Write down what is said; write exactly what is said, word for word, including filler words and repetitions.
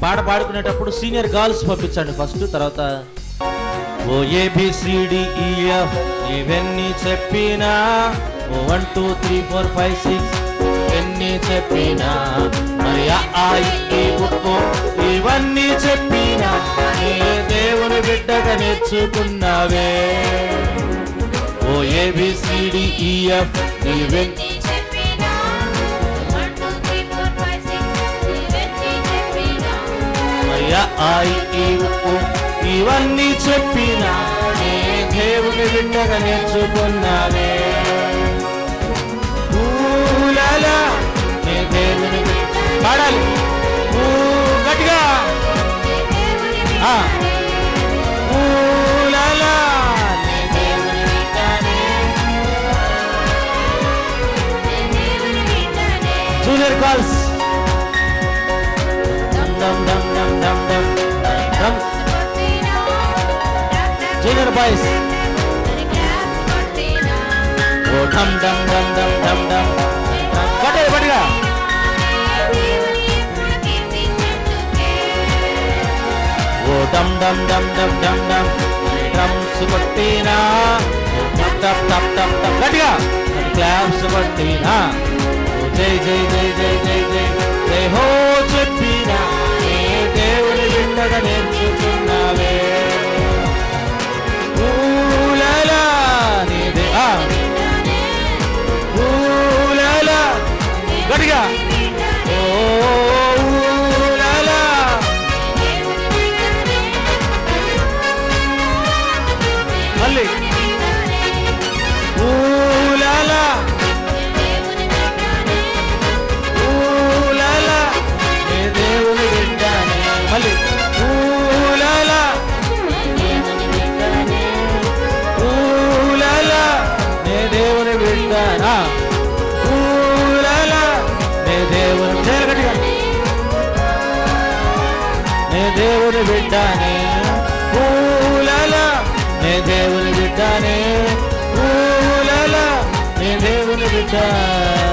పాట పాడుకునేటప్పుడు senior girls పంపించండి ఫస్ట్, తర్వాత ఓ ఏబిసిడిఈఎఫ్ ఇవన్నీ చెప్పినా, ఓ one two three four five six ఎన్ని చెప్పినా, మరి ఆ ఇవన్నీ చెప్పినా దేవుని బిడ్డగా నేర్చుకున్నావే. ఓ ఏబిసిడిఈఎఫ్ ఇవన్నీ ఇవన్నీ చెప్పినా దేవుని బిడ్డగా నేర్చుకున్నావే. ఊలలా నే దేవుని పాడాలి గట్టిగా. ఊలలా నే దేవుని బిడ్డనే. Junior girls dum dum dum dum dum dum. Junior boys. Oh dum dum dum dum dum dum. Bade badiga. Oh dum dum dum dum dum dum. Drums kottina. Tap tap tap tap tap. Badiga. Claps kottina. Oh jay jay jay jay jay jay. Jay ho cheppina. దేవుని బిడ్డగా నేర్చుకున్నావే. ఊలలా నీదే ఊలలా గట్టిగా. ఓ ఊలలా మళ్ళీ ఊలలా ఊలలా నీ దేవుని బిడ్డనే. మళ్ళీ ఊలలా ఊలలా నే దేవుని బిడ్డనా. ఊలలా నే దేవుని గట్టిగా నే దేవుని బిడ్డనే. ఊలలా నే దేవుని బిడ్డనే. ఊలలా నే దేవుని బిడ్డ.